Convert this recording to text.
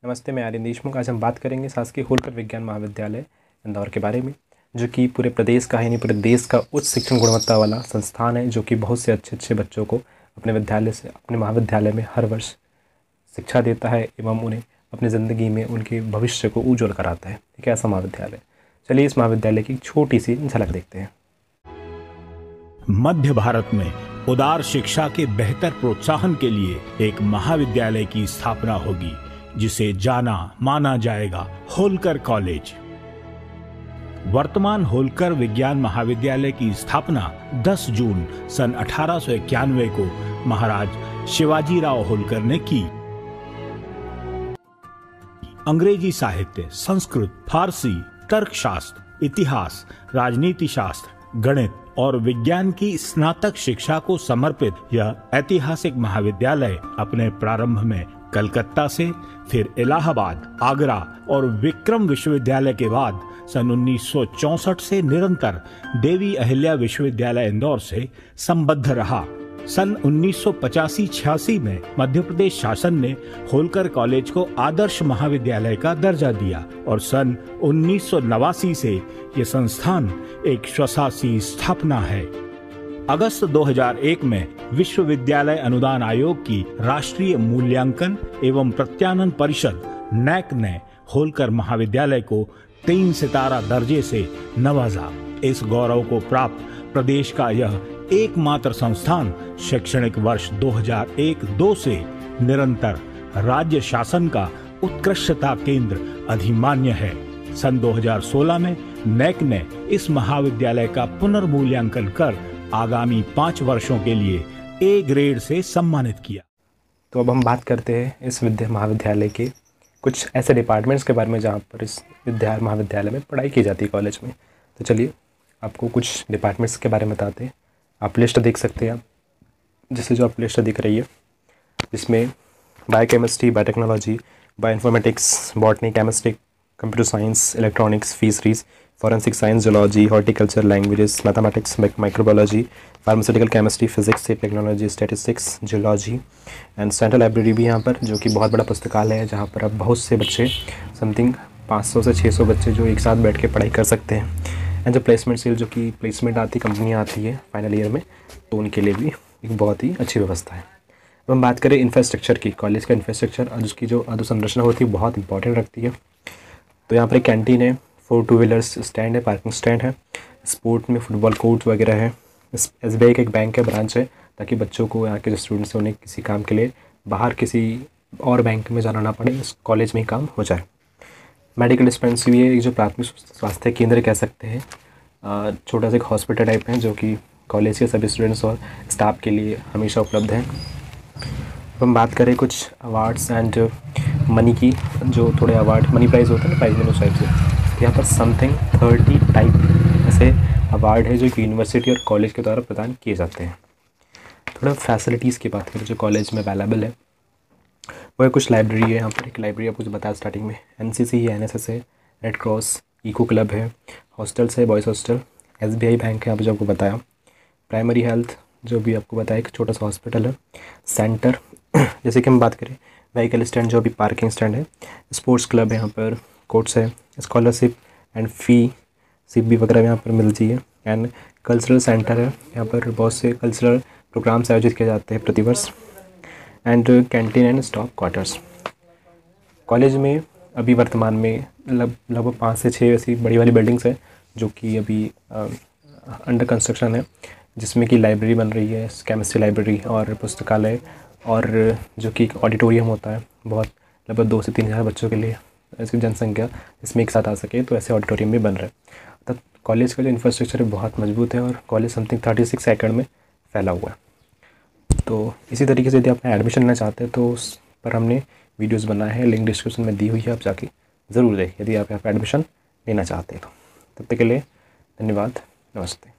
नमस्ते, मैं आर्यन देशमुख। आज हम बात करेंगे शासकीय होलकर विज्ञान महाविद्यालय इंदौर के बारे में, जो कि पूरे प्रदेश का ही नहीं पूरे देश का उच्च शिक्षण गुणवत्ता वाला संस्थान है, जो कि बहुत से अच्छे अच्छे बच्चों को अपने महाविद्यालय में हर वर्ष शिक्षा देता है एवं उन्हें अपनी ज़िंदगी में उनके भविष्य को उज्ज्वल कराता है। एक ऐसा महाविद्यालय। चलिए इस महाविद्यालय की छोटी सी झलक देखते हैं। मध्य भारत में उदार शिक्षा के बेहतर प्रोत्साहन के लिए एक महाविद्यालय की स्थापना होगी, जिसे जाना माना जाएगा होलकर कॉलेज। वर्तमान होलकर विज्ञान महाविद्यालय की स्थापना 10 जून सन 1891 को महाराज शिवाजीराव होलकर ने की। अंग्रेजी साहित्य, संस्कृत, फारसी, तर्कशास्त्र, इतिहास, राजनीति शास्त्र, गणित और विज्ञान की स्नातक शिक्षा को समर्पित यह ऐतिहासिक महाविद्यालय अपने प्रारंभ में कलकत्ता से, फिर इलाहाबाद, आगरा और विक्रम विश्वविद्यालय के बाद सन 1964 से निरंतर देवी अहिल्या विश्वविद्यालय इंदौर से संबद्ध रहा। सन 1985-86 में मध्य प्रदेश शासन ने होलकर कॉलेज को आदर्श महाविद्यालय का दर्जा दिया और सन 1989 से ये संस्थान एक स्वशासी स्थापना है। अगस्त 2001 में विश्वविद्यालय अनुदान आयोग की राष्ट्रीय मूल्यांकन एवं प्रत्यानन परिषद नैक ने होलकर महाविद्यालय को 3 सितारा दर्जे से नवाजा। इस गौरव को प्राप्त प्रदेश का यह एकमात्र संस्थान शैक्षणिक वर्ष 2001-02 से निरंतर राज्य शासन का उत्कृष्टता केंद्र अधिमान्य है। सन 2016 में नैक ने इस महाविद्यालय का पुनर्मूल्यांकन कर आगामी 5 वर्षों के लिए ए ग्रेड से सम्मानित किया। तो अब हम बात करते हैं इस महाविद्यालय के कुछ ऐसे डिपार्टमेंट्स के बारे में जहाँ पर इस महाविद्यालय में पढ़ाई की जाती है कॉलेज में। तो चलिए आपको कुछ डिपार्टमेंट्स के बारे में बताते हैं। आप लिस्ट देख सकते हैं, जैसे जो आप लिस्ट दिख रही है, जिसमें biochemistry, biotechnology, bioinformatics, botany, chemistry, computer science, electronics, fisheries, forensic science, zoology, horticulture, languages, mathematics, microbiology, pharmaceutical chemistry, physics, technology, statistics, zoology and central library भी यहाँ पर, जो कि बहुत बड़ा पुस्तकालय है, जहाँ पर अब बहुत से बच्चे समथिंग 500 से 600 बच्चे जो एक साथ बैठ के पढ़ाई कर सकते हैं। एंड जो प्लेसमेंट सेल, जो कि प्लेसमेंट आती कंपनियाँ आती है फाइनल ईयर में, तो उनके लिए भी एक बहुत ही अच्छी व्यवस्था है। अब हम बात करें इंफ्रास्ट्रक्चर की, कॉलेज का इंफ्रास्ट्रक्चर और उसकी जो अधोसंरचना होती है बहुत इंपॉर्टेंट रखती है। तो यहाँ पर एक कैंटीन है, 4 टू व्हीलर्स स्टैंड है, पार्किंग स्टैंड है, स्पोर्ट में फुटबॉल कोर्ट वगैरह है। SBI का एक बैंक है, ब्रांच है, ताकि बच्चों को, यहाँ के जो स्टूडेंट्स हैं, उन्हें किसी काम के लिए बाहर किसी और बैंक में जाना ना पड़े, इस कॉलेज में ही काम हो जाए। मेडिकल डिस्पेंसरी है, एक जो प्राथमिक स्वास्थ्य केंद्र कह सकते हैं, छोटा सा एक हॉस्पिटल टाइप है, जो कि कॉलेज के सभी स्टूडेंट्स और स्टाफ के लिए हमेशा उपलब्ध है। हम बात करें कुछ अवार्ड्स एंड मनी की, जो थोड़े अवार्ड मनी प्राइज़ होते हैं ना, प्राइज मनी उस टाइप से, यहाँ पर समथिंग 30 टाइप ऐसे अवार्ड है जो कि यूनिवर्सिटी और कॉलेज के द्वारा प्रदान किए जाते हैं। थोड़ा फैसिलिटीज़ की बात करें जो कॉलेज में अवेलेबल है, वो कुछ लाइब्रेरी है। यहाँ पर एक लाइब्रेरी आपको जो बताया स्टार्टिंग में, NCC है, NSS है, रेड क्रॉस, इको क्लब है, हॉस्टल्स है, बॉयज़ हॉस्टल, SBI बैंक है यहाँ पर जो आपको बताया, प्राइमरी हेल्थ जो भी आपको बताया, एक छोटा सा हॉस्पिटल है, सेंटर जैसे कि हम बात करें व्हीकल स्टैंड जो अभी पार्किंग स्टैंड है, स्पोर्ट्स क्लब है यहाँ पर, कोर्ट्स है, स्कॉलरशिप एंड फी सिप भी वगैरह यहाँ पर मिलती है, एंड कल्चरल सेंटर है, यहाँ पर बहुत से कल्चरल प्रोग्राम्स आयोजित किए जाते हैं प्रतिवर्ष, and canteen and staff quarters. College में अभी वर्तमान में लगभग 5 से 6 ऐसी बड़ी वाली बिल्डिंग्स है, जो कि अभी अंडर कंस्ट्रक्शन है, जिसमें कि लाइब्रेरी बन रही है, केमिस्ट्री लाइब्रेरी और पुस्तकालय, और जो कि एक ऑडिटोरियम होता है, बहुत लगभग 2 से 3 हज़ार बच्चों के लिए, ऐसी जनसंख्या इसमें एक साथ आ सके, तो ऐसे ऑडिटोरियम भी बन रहे हैं। तब कॉलेज का जो इंफ्रास्ट्रक्चर है बहुत मजबूत है, और कॉलेज समथिंग 36 एकड़ में फैला हुआ है। तो इसी तरीके से यदि आप एडमिशन लेना चाहते हैं तो उस पर हमने वीडियोज़ बनाए हैं, लिंक डिस्क्रिप्शन में दी हुई है, आप जाके ज़रूर देखें यदि आप यहाँ पर एडमिशन लेना चाहते हैं तो। तब तक के लिए धन्यवाद, नमस्ते।